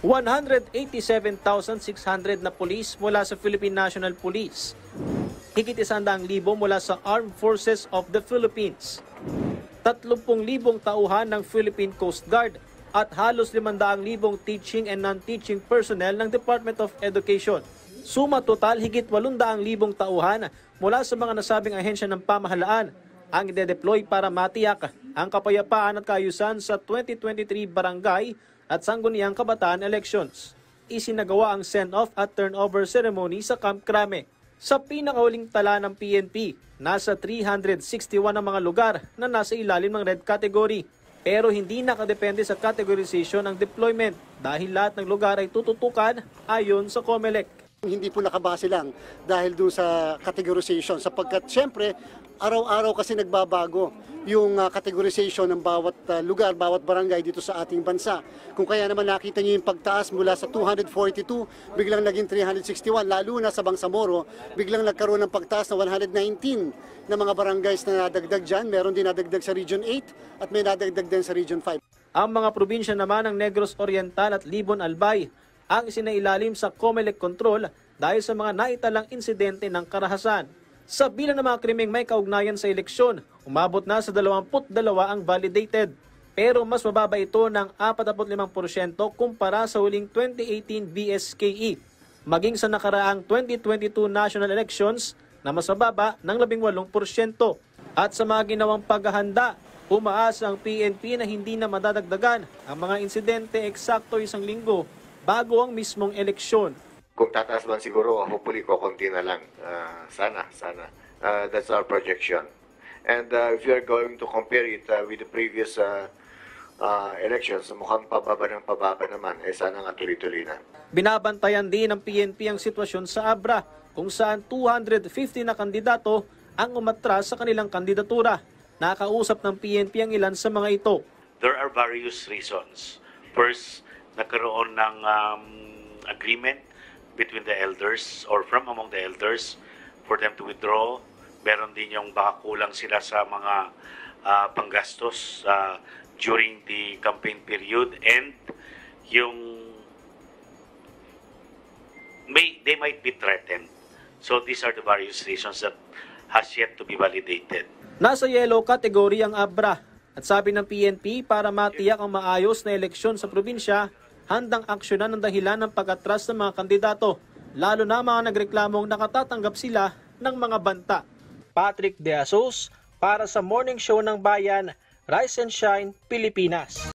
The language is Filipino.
187,600 na pulis mula sa Philippine National Police. Higit 100,000 mula sa Armed Forces of the Philippines. 30,000 tauhan ng Philippine Coast Guard at halos 500,000 teaching and non-teaching personnel ng Department of Education. Suma total higit 800,000 tauhan mula sa mga nasabing ahensya ng pamahalaan ang ide-deploy para matiyak ang kapayapaan at kaayusan sa 2023 barangay at sangguniang kabataan elections. Isinagawa ang send-off at turnover ceremony sa Camp Crame. Sa pinakahuling tala ng PNP, nasa 361 ang mga lugar na nasa ilalim ng red category. Pero hindi nakadepende sa categorization ang deployment dahil lahat ng lugar ay tututukan ayon sa COMELEC. Hindi po nakabase lang dahil doon sa categorization sapagkat siyempre araw-araw kasi nagbabago yung categorization ng bawat lugar, bawat barangay dito sa ating bansa. Kung kaya naman nakita niyo yung pagtaas mula sa 242, biglang naging 361, lalo na sa Bangsamoro, biglang nagkaroon ng pagtaas na 119 na mga barangays na nadagdag dyan. Meron din nadagdag sa Region 8 at may nadagdag din sa Region 5. Ang mga probinsya naman ng Negros Oriental at Libon Albay ang isinailalim sa COMELEC control dahil sa mga naitalang insidente ng karahasan. Sa bilang ng mga krimeng may kaugnayan sa eleksyon, umabot na sa 22 ang validated. Pero mas mababa ito ng 45% kumpara sa huling 2018 BSKE. Maging sa nakaraang 2022 national elections na mas mababa ng 18%. At sa mga ginawang paghahanda, umaasa ang PNP na hindi na madadagdagan ang mga insidente eksakto isang linggo bago ang mismong eleksyon. Kung tataas man siguro, hopefully kukunti na lang. Sana. That's our projection. And if you are going to compare it with the previous elections, mukhang pababa naman, sana nga tuloy-tuloy na. Binabantayan din ng PNP ang sitwasyon sa Abra, kung saan 250 na kandidato ang umatras sa kanilang kandidatura. Nakausap ng PNP ang ilan sa mga ito. There are various reasons. First, nagkaroon ng agreement between the elders or from among the elders for them to withdraw. Meron din yung baka kulang sila sa mga panggastos during the campaign period, and yung they might be threatened. So these are the various reasons that has yet to be validated. Nasa yellow category ang Abra at sabi ng PNP para matiyak ang maayos na eleksyon sa probinsya, handang aksyonan ng dahilan ng pag-atras ng mga kandidato, lalo na mga nagreklamong nakatatanggap sila ng mga banta. Patrick De Asos para sa Morning Show ng Bayan, Rise and Shine, Pilipinas.